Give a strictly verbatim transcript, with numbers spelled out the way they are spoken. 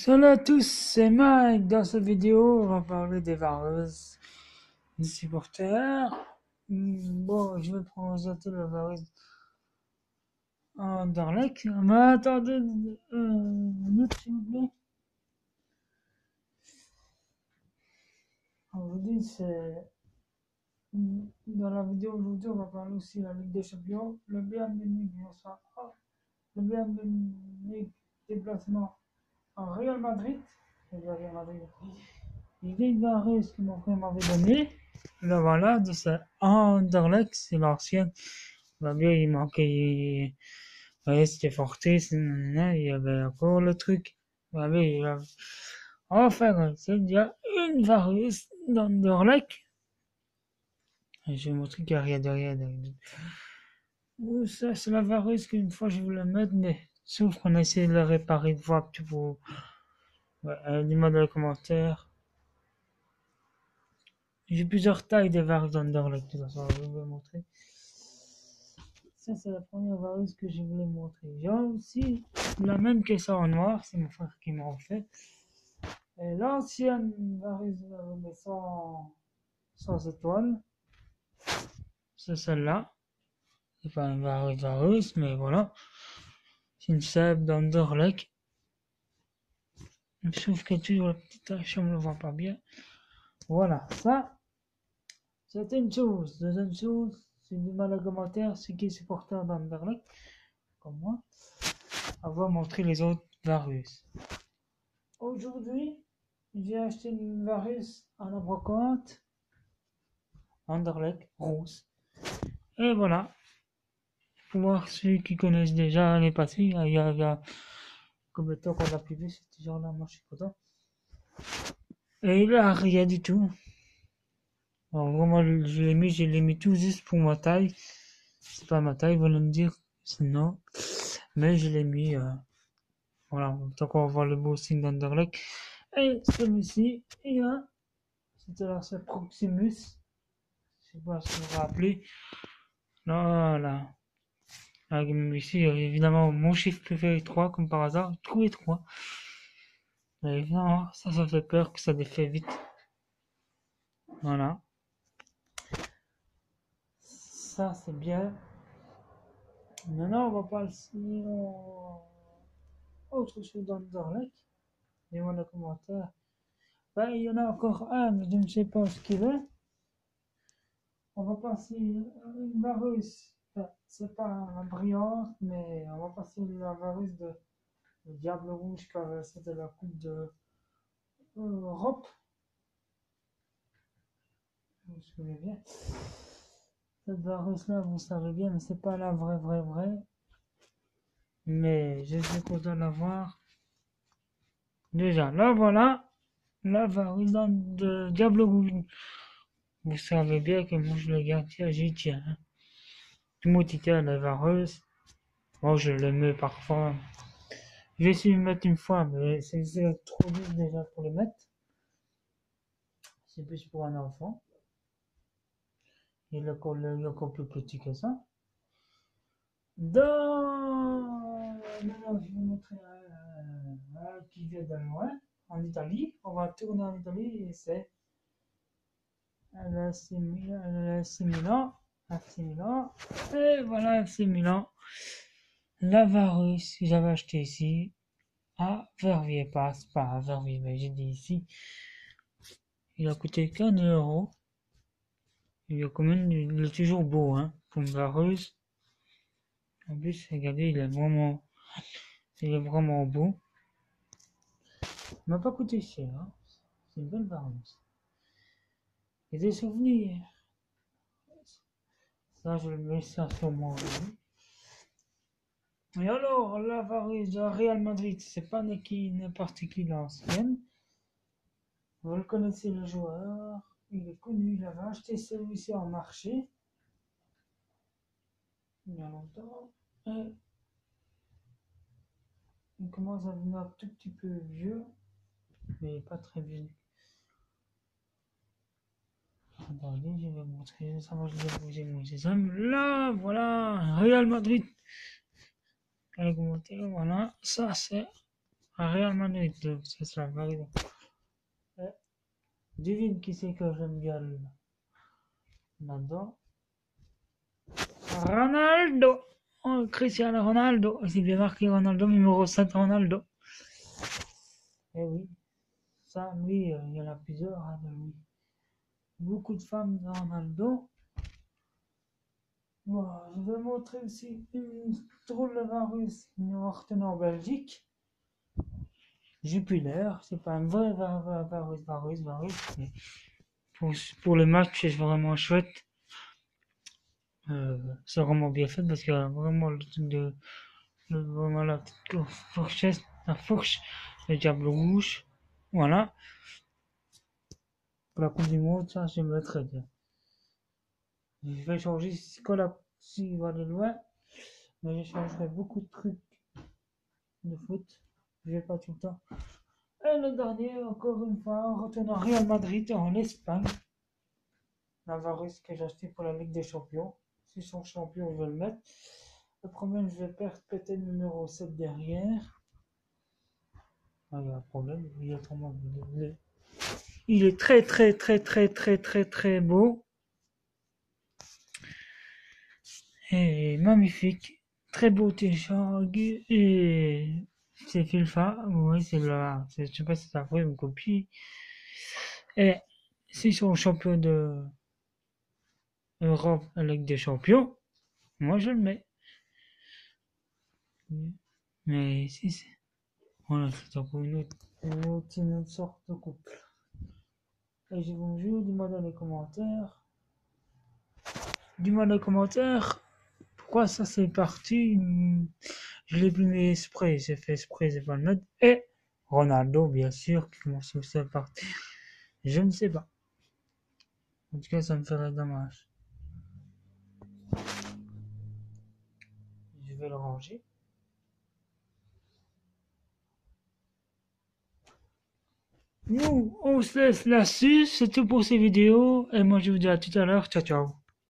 Salut à tous, c'est Mike. Dans cette vidéo, on va parler des vareuses, des supporters. Hmm, Bon, je vais présenter le vareuse en Darlec. Mais attendez euh, une minute, s'il vous plaît. Aujourd'hui, c'est... Dans la vidéo aujourd'hui, on va parler aussi de la Ligue des Champions. Le Bayern Munich, ça, le Bayern Munich déplacement en Real Madrid. Le Real Madrid. Les vareuses que mon frère m'avait donné. Là, voilà, de ça. Anderlecht, c'est l'ancien. Bah, bien, il manquait, ouais, c'était Fortis, nanana, il y avait encore le truc. Bah, bien, il y avait... Enfin, c'est déjà une vareuse d'Anderlecht. Je vais vous montrer qu'il n'y a rien derrière. Ouh, ça, c'est la vareuse qu'une fois je voulais mettre, mais sauf qu'on a essayé de la réparer de fois pour, ouais, euh, dis-moi dans les commentaires. J'ai plusieurs tailles de vareuses d'Anderlecht, de toute façon, je vais vous montrer. Ça, c'est la première vareuse que je voulais montrer. J'ai aussi la même que ça en noir, c'est mon frère qui m'a en fait. Et l'ancienne vareuse, mais sans, sans étoile, c'est celle-là. C'est pas une vareuse vareuse, mais voilà. C'est une sève d'Anderlecht. Sauf que toujours la petite tache, on ne le voit pas bien. Voilà, ça, c'était une chose. Deuxième chose, c'est du mal à commentaire, ceux qui est supporter d'Anderlecht, comme moi, avoir montré les autres vareuses. Aujourd'hui, j'ai acheté une vareuse à la brocante, Anderlecht, rose. Et voilà. Pour voir ceux qui connaissent déjà l'année passée, il y a, il y a combien de temps qu'on l'a plus vu, ce genre-là, moi je suis content. Et il a rien du tout. Alors vraiment, je l'ai mis, je l'ai mis tout juste pour ma taille. C'est pas ma taille, ils vont me dire sinon. Mais je l'ai mis, euh, voilà, tant qu'on va voir le beau signe d'Anderlecht. Et celui-ci, il y a, c'était là, c'est Proximus. Je sais pas si vous vous rappelez. Voilà. Avec ici, évidemment, mon chiffre préféré trois, comme par hasard. Trouvé trois. Mais évidemment, ça, ça fait peur que ça défait vite. Voilà. Ça, c'est bien. Maintenant, on va passer autre chose dans d'Anderlecht. Dis-moi dans les commentaires. Ben, il y en a encore un, mais je ne sais pas ce qu'il est. On va passer une vareuse. Enfin, c'est pas la brillante, mais on va passer la vareuse de le Diable Rouge, car c'était la coupe de euh, Europe. Je me souviens bien. Cette vareuse-là, vous savez bien, mais c'est pas la vraie, vraie, vraie. Mais je suis content de l'avoir. Déjà, là, voilà. La vareuse de Diable Rouge. Vous savez bien que moi, je le garde, j'y tiens. Hein. Tout le monde y tient la vareuse. Moi, je le mets parfois. Je vais essayer de le mettre une fois, mais c'est trop vite déjà pour le mettre. C'est plus pour un enfant. Il est encore, il est encore plus petit que ça. Dans... Maintenant, je vais vous montrer un, un qui vient de loin, en Italie. On va tourner en Italie et c'est l'A C Milan. l'A C Milan. Et voilà l'A C Milan. La vareuse que j'avais acheté ici à Verviers, pas, pas à Verviers, mais j'ai dit ici. Il a coûté qu'un euro. Il est quand même, il est toujours beau, hein, pour une vareuse. En plus, regardez, il est vraiment, il est vraiment beau. Il m'a pas coûté cher, hein. C'est une belle vareuse. Et des souvenirs. Ça, je le mets ça sur moi. Et alors, la vareuse de Real Madrid, c'est pas n'importe qui l'ancienne. Vous le connaissez, le joueur. Il est connu, il avait acheté celui-ci en marché. Il y a longtemps. Et il commence à devenir un tout petit peu vieux. Mais pas très vieux. Attendez, je vais vous montrer. Ça va, je vais vous montrer ça. Là, voilà. Real Madrid. Allez, commenter, voilà. Ça, c'est Real Madrid, c'est ça, par exemple. Eh, devine qui c'est que j'aime bien là-dedans. Ronaldo! Oh, Cristiano Ronaldo! C'est bien marqué Ronaldo, numéro sept Ronaldo. Eh oui, ça, lui, euh, il y en a plusieurs, hein, de lui. Beaucoup de femmes de Ronaldo. Voilà, je vais montrer aussi une drôle de vin russe, une retenue en Belgique. Jupiler, c'est pas un vrai vin, vin, vin russe, vin russe, vin russe, mais pour, pour le match, c'est vraiment chouette. Euh, c'est vraiment bien fait parce qu'il y a vraiment le truc de, le, vraiment la petite fourchette, la fourche, le diable rouge. Voilà. Pour la Coupe du Monde, ça, j'aimerais très bien. Je vais changer, si la, s'il va aller loin, mais je changerai beaucoup de trucs de foot. Je vais pas tout le temps. Et le dernier, encore une fois, on retourne à Real Madrid en Espagne. Navarus que j'ai acheté pour la Ligue des Champions. S'ils sont champions, je vais le mettre. Le problème, je vais perdre peut-être le numéro sept derrière. Ah, il y a un problème. Il est, vraiment... il est très très très très très très très beau. Et magnifique. Très beau t-shirt. Et c'est FIFA. Oui, c'est là. Je sais pas si c'est après une copie. Et s'ils sont champions de Europe, la Ligue des Champions, moi je le mets. Mais si c'est. Voilà, c'est encore une autre, une autre, une autre sorte de couple. Et je vous jure, dis-moi dans les commentaires. Dis-moi dans les commentaires. Pourquoi ça c'est parti? Je l'ai plus mis exprès, j'ai fait exprès, c'est pas le mettre. Et Ronaldo, bien sûr, qui commence aussi à partir. Je ne sais pas. En tout cas, ça me ferait dommage. Je vais le ranger. Nous, on se laisse là-dessus. C'est tout pour ces vidéos. Et moi, je vous dis à tout à l'heure. Ciao, ciao.